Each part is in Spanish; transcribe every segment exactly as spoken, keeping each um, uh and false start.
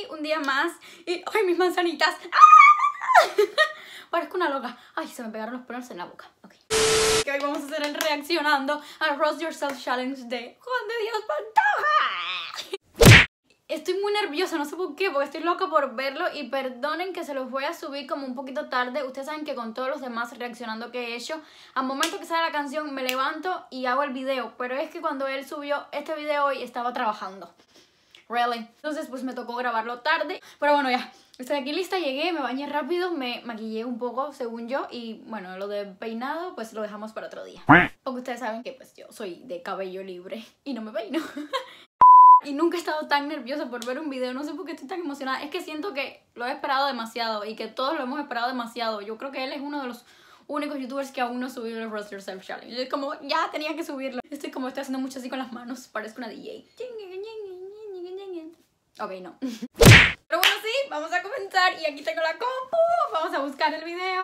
un día más. Y, ¡ay, mis manzanitas! ¡Ah! Parezco una loca. Ay, se me pegaron los pelos en la boca. Ok. Que hoy vamos a hacer el reaccionando al Roast Yourself Challenge de Juan de Dios Pantoja. Estoy muy nerviosa, no sé por qué, porque estoy loca por verlo. Y perdonen que se los voy a subir como un poquito tarde. Ustedes saben que con todos los demás reaccionando que he hecho, al momento que sale la canción me levanto y hago el video. Pero es que cuando él subió este video hoy estaba trabajando. Really. Entonces pues me tocó grabarlo tarde. Pero bueno, ya, estoy aquí lista, llegué, me bañé rápido, me maquillé un poco según yo. Y bueno, lo de peinado pues lo dejamos para otro día, porque ustedes saben que pues yo soy de cabello libre y no me peino. Y nunca he estado tan nerviosa por ver un video, no sé por qué estoy tan emocionada. Es que siento que lo he esperado demasiado y que todos lo hemos esperado demasiado. Yo creo que él es uno de los únicos youtubers que aún no subió el Roast Yourself Challenge. Es como, ya tenía que subirlo. Estoy como, estoy haciendo mucho así con las manos, parezco una D J. Ok, no. Pero bueno, sí, vamos a comenzar. Y aquí tengo la compu, vamos a buscar el video.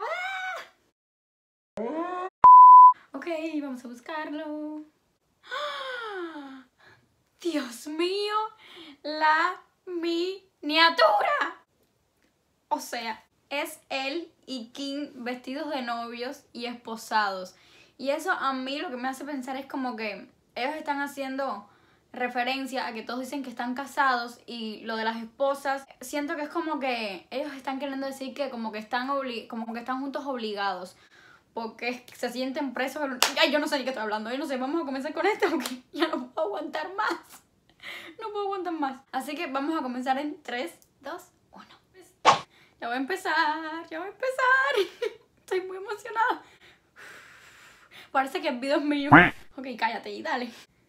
¡Ah! Ok, vamos a buscarlo. ¡Ah! Dios mío, la miniatura. O sea, es él y Kim vestidos de novios y esposados. Y eso a mí lo que me hace pensar es como que ellos están haciendo referencia a que todos dicen que están casados. Y lo de las esposas, siento que es como que ellos están queriendo decir que como que están, obli como que están juntos obligados, porque se sienten presos. Ay, yo no sé ni qué estoy hablando. Yo no sé, vamos a comenzar con esto porque ya no puedo aguantar más. No puedo aguantar más. Así que vamos a comenzar en tres, dos, uno. Ya voy a empezar, ya voy a empezar. Estoy muy emocionada. Parece que el video es mío. Ok, cállate y dale.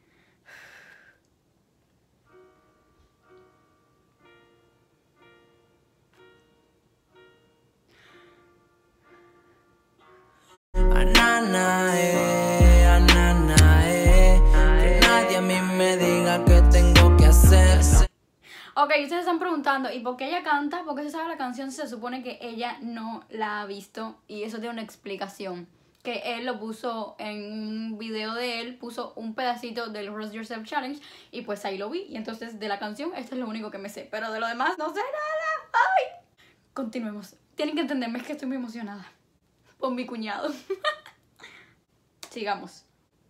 Anana, eh, anana, eh, que nadie a mí me diga qué tengo que hacer. Ok, ustedes están preguntando, ¿y por qué ella canta? Porque se sabe la canción, se supone que ella no la ha visto y eso tiene una explicación. Que él lo puso en un video de él, puso un pedacito del Roast Yourself Challenge y pues ahí lo vi. Y entonces de la canción esto es lo único que me sé, pero de lo demás no sé nada. ¡Ay! Continuemos. Tienen que entenderme, es que estoy muy emocionada por mi cuñado. Sigamos.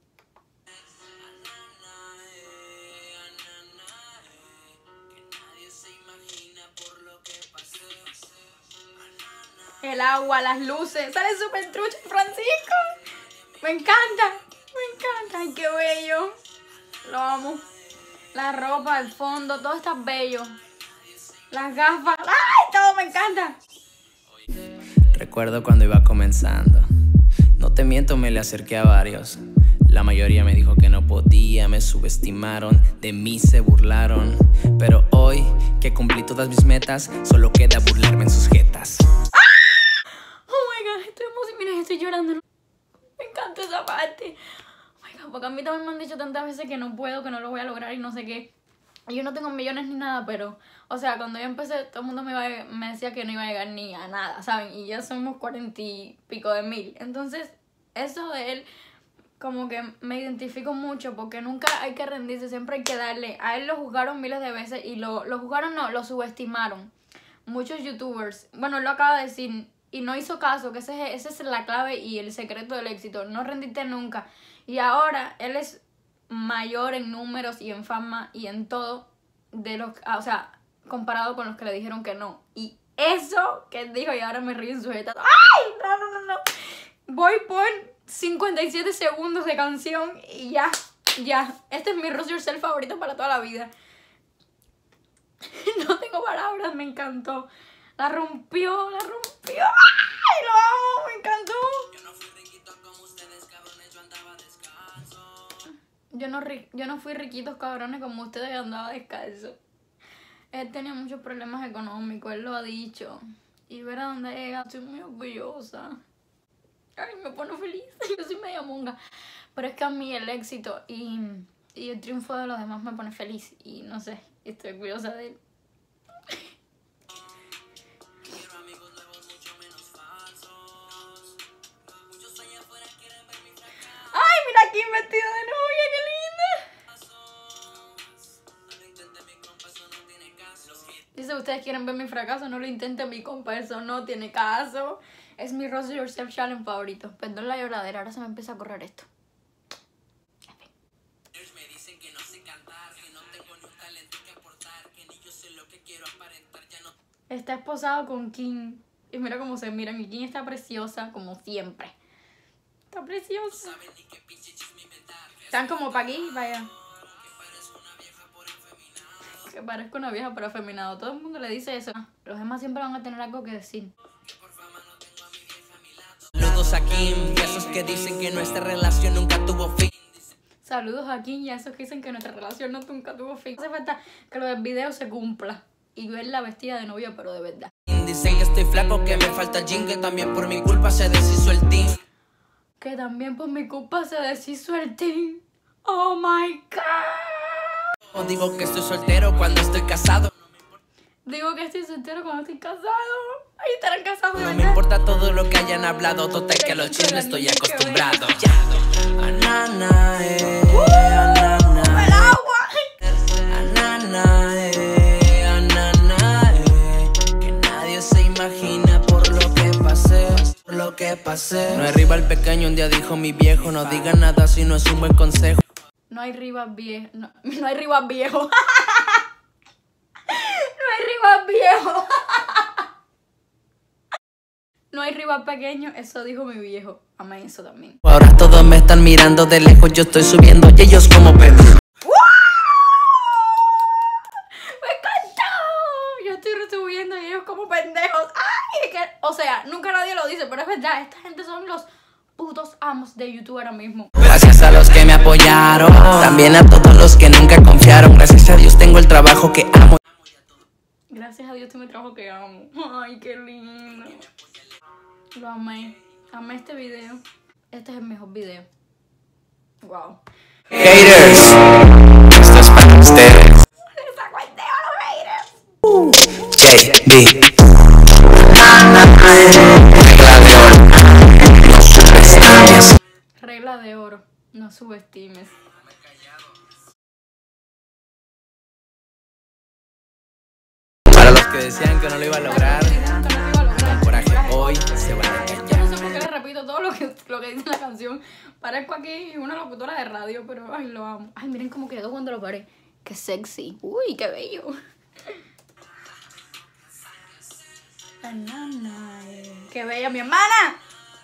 El agua, las luces, sale súper trucho Francisco. Me encanta, me encanta. Ay, qué bello. Lo amo. La ropa, el fondo, todo está bello. Las gafas, ¡ay! Todo me encanta. Recuerdo cuando iba comenzando. No te miento, me le acerqué a varios. La mayoría me dijo que no podía, me subestimaron, de mí se burlaron. Pero hoy, que cumplí todas mis metas, solo queda burlarme en sus jetas. Estoy emocionada, miren, estoy llorando. Me encanta esa parte. Oh my God, porque a mí también me han dicho tantas veces que no puedo, que no lo voy a lograr y no sé qué. Yo no tengo millones ni nada, pero, o sea, cuando yo empecé, todo el mundo me, iba a, me decía que no iba a llegar ni a nada, ¿saben? Y ya somos cuarenta y pico de mil. Entonces, eso de él, como que me identifico mucho, porque nunca hay que rendirse, siempre hay que darle. A él lo juzgaron miles de veces y lo, lo juzgaron, no, lo subestimaron. Muchos youtubers, bueno, él lo acaba de decir. Y no hizo caso, que ese, esa es la clave y el secreto del éxito. No rendirte nunca. Y ahora él es mayor en números y en fama y en todo. De los, o sea, comparado con los que le dijeron que no. Y eso que él dijo, y ahora me río en su jeta. ¡Ay! No, no, no, no. Voy por cincuenta y siete segundos de canción y ya, ya. Este es mi Roast Yourself favorito para toda la vida. No tengo palabras, me encantó. La rompió, la rompió. ¡Ay, lo amo! Me encantó. Yo no fui riquito como ustedes, cabrones, yo andaba descalzo. Yo no, yo no fui riquitos, cabrones, como ustedes, yo andaba descalzo. Él tenía muchos problemas económicos, él lo ha dicho. Y ver a dónde llega, estoy muy orgullosa. Ay, me pone feliz. Yo soy media monga. Pero es que a mí el éxito y, y el triunfo de los demás me pone feliz. Y no sé, estoy orgullosa de él. Aquí vestido de novia, qué linda. Dice, ustedes quieren ver mi fracaso, no lo intenten, mi compa, eso no tiene caso. Es mi Rose Yourself Challenge favorito. Perdón la lloradera, ahora se me empieza a correr esto. En fin. Me dicen que no sé cantar, que no tengo ni un talento que aportar, que ni yo sé lo que quiero aparentar, ya no. Está esposado con Kim. Y mira cómo se miran. Y Kim está preciosa, como siempre. Está preciosa. Están como pa' aquí, vaya. Que parezco una vieja pero afeminado. Todo el mundo le dice eso. Los demás siempre van a tener algo que decir. Saludos a Kim y a esos que dicen que nuestra relación nunca tuvo fin. Saludos a Kim y a esos que dicen que nuestra relación no nunca tuvo fin. Hace falta que lo del video se cumpla. Y verla vestida de novia, pero de verdad. Dicen que estoy flaco, que me falta el gym, que también por mi culpa se deshizo el team. Que también por mi culpa se deshizo el team. Oh my God. O digo que estoy soltero cuando estoy casado. Digo que estoy soltero cuando estoy casado. Ahí estarán casados de No me verdad. importa todo lo que hayan hablado, total que a los chismes estoy acostumbrado. Anana, eh, anana, ¡El agua! anana, eh, anana, eh, que nadie se imagina por lo que pasé, por lo que pasé. No hay rival pequeño, un día dijo mi viejo, no digan nada si no es un buen consejo. No hay rivas viejo. No, no hay rivas viejo. No hay rivas viejo. No hay rival pequeño, eso dijo mi viejo. Amén, eso también. Ahora todos me están mirando de lejos, yo estoy subiendo y ellos como perros. ¡Me encantó! Yo estoy subiendo y ellos como pendejos. ¡Ay! Es que, o sea, nunca nadie lo dice, pero es verdad. Esta gente son los putos amos de YouTube ahora mismo. Gracias a los que me apoyaron, también a todos los que nunca confiaron. Gracias a Dios tengo el trabajo que amo. Gracias a Dios tengo el trabajo que amo. Ay, qué lindo. Lo amé. Amé este video. Este es el mejor video. Wow. Haters, esto es para ustedes. ¡Les saco el dedo a los haters! J B. Regla de oro. No subestimes. Para los que decían que no lo iba a lograr, con coraje hoy se van a Yo engañar. no sé por qué le repito todo lo que, lo que dice la canción. Parezco aquí una locutora de radio, pero ay, lo amo. Ay, miren cómo quedó cuando lo paré. Qué sexy. Uy, qué bello. Banana. Qué bella mi hermana.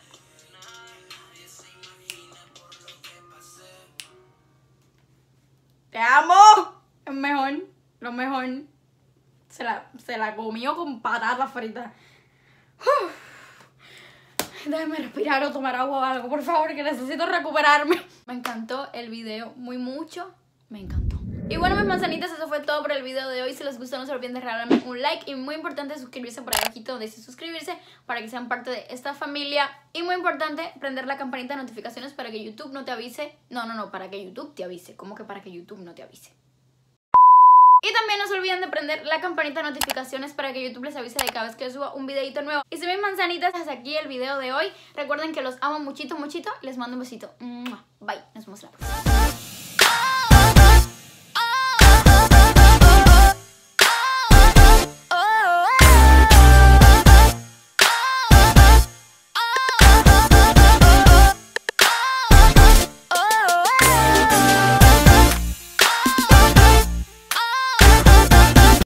Te amo. Es mejor. Lo mejor. Se la, se la comió con patatas fritas. Uf. Déjame respirar o tomar agua o algo, por favor, que necesito recuperarme. Me encantó el video, muy mucho. Me encantó. Y bueno, mis manzanitas, eso fue todo por el video de hoy. Si les gustó, no se olviden de regalarme un like. Y muy importante, suscribirse por ahí abajito donde dice suscribirse, para que sean parte de esta familia. Y muy importante, prender la campanita de notificaciones para que YouTube no te avise. No, no, no, para que YouTube te avise. ¿Cómo que para que YouTube no te avise? Y también no se olviden de prender la campanita de notificaciones para que YouTube les avise de cada vez que suba un videito nuevo. Y si mis manzanitas, hasta aquí el video de hoy. Recuerden que los amo muchito, muchito. Les mando un besito. Bye. Nos vemos la próxima.